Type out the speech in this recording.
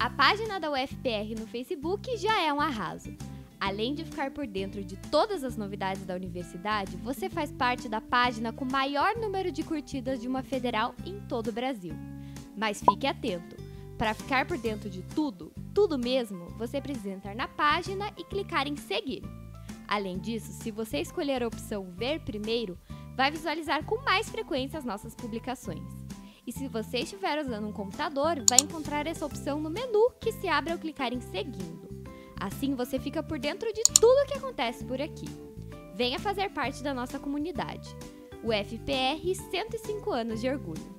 A página da UFPR no Facebook já é um arraso. Além de ficar por dentro de todas as novidades da universidade, você faz parte da página com o maior número de curtidas de uma federal em todo o Brasil. Mas fique atento, para ficar por dentro de tudo mesmo, você precisa entrar na página e clicar em seguir. Além disso, se você escolher a opção Ver Primeiro, vai visualizar com mais frequência as nossas publicações. E se você estiver usando um computador, vai encontrar essa opção no menu que se abre ao clicar em Seguindo. Assim você fica por dentro de tudo o que acontece por aqui. Venha fazer parte da nossa comunidade. O FPR 105 anos de orgulho.